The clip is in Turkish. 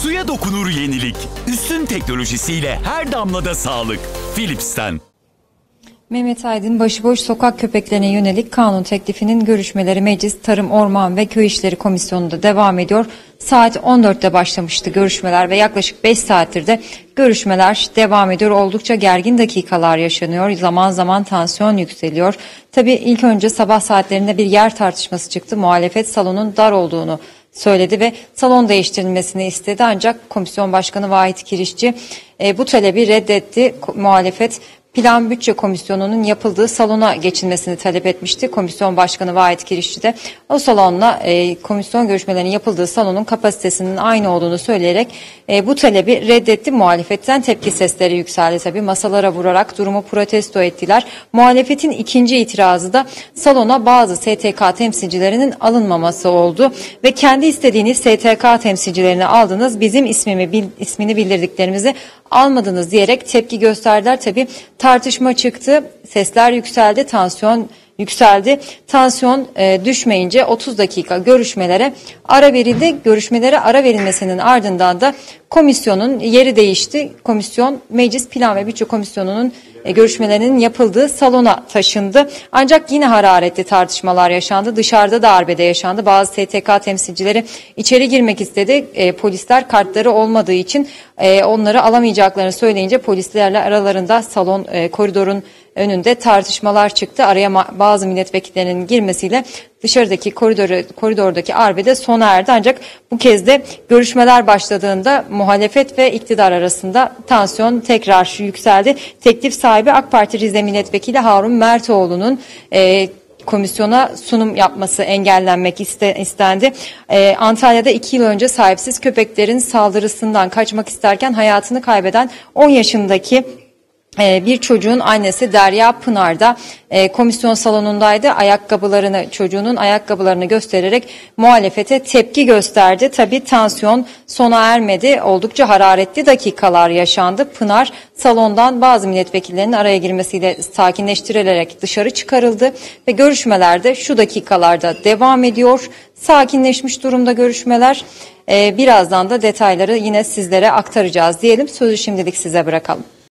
Suya dokunur yenilik. Üstün teknolojisiyle her damlada sağlık. Philips'ten. Mehmet Aydın başıboş sokak köpeklerine yönelik kanun teklifinin görüşmeleri Meclis Tarım, Orman ve Köy İşleri Komisyonu'nda devam ediyor. Saat 14'te başlamıştı görüşmeler ve yaklaşık 5 saattir de görüşmeler devam ediyor. Oldukça gergin dakikalar yaşanıyor. Zaman zaman tansiyon yükseliyor. Tabii ilk önce sabah saatlerinde bir yer tartışması çıktı. Muhalefet salonun dar olduğunu söyledi ve salon değiştirilmesini istedi. Ancak Komisyon Başkanı Vahit Kirişçi bu talebi reddetti. Muhalefet Plan Bütçe Komisyonu'nun yapıldığı salona geçilmesini talep etmişti. Komisyon Başkanı Vahit Kirişçi de o salonla komisyon görüşmelerinin yapıldığı salonun kapasitesinin aynı olduğunu söyleyerek bu talebi reddetti. Muhalefetten tepki sesleri yükseldi tabii. Masalara vurarak durumu protesto ettiler. Muhalefetin ikinci itirazı da salona bazı STK temsilcilerinin alınmaması oldu ve kendi istediğiniz STK temsilcilerini aldınız, bizim ismini bildirdiklerimizi almadınız diyerek tepki gösterdiler. Tabii tartışma çıktı, sesler yükseldi, tansiyon yükseldi. Tansiyon düşmeyince 30 dakika görüşmelere ara verildi. Görüşmelere ara verilmesinin ardından da komisyonun yeri değişti. Komisyon Meclis Plan ve Bütçe Komisyonu'nun görüşmelerinin yapıldığı salona taşındı. Ancak yine hararetli tartışmalar yaşandı. Dışarıda da arbede yaşandı. Bazı STK temsilcileri içeri girmek istedi. Polisler kartları olmadığı için onları alamayacaklarını söyleyince polislerle aralarında salon koridorun önünde tartışmalar çıktı. Araya bazı milletvekillerinin girmesiyle dışarıdaki koridordaki arbede sona erdi. Ancak bu kez de görüşmeler başladığında muhalefet ve iktidar arasında tansiyon tekrar yükseldi. Teklif sahibi AK Parti Rize Milletvekili Harun Mertoğlu'nun komisyona sunum yapması engellenmek istendi. Antalya'da 2 yıl önce sahipsiz köpeklerin saldırısından kaçmak isterken hayatını kaybeden 10 yaşındaki bir çocuğun annesi Derya Pınar da komisyon salonundaydı. Çocuğunun ayakkabılarını göstererek muhalefete tepki gösterdi. Tabii tansiyon sona ermedi. Oldukça hararetli dakikalar yaşandı. Pınar salondan bazı milletvekillerinin araya girmesiyle sakinleştirilerek dışarı çıkarıldı ve görüşmelerde şu dakikalarda devam ediyor. Sakinleşmiş durumda görüşmeler. Birazdan da detayları yine sizlere aktaracağız diyelim. Sözü şimdilik size bırakalım.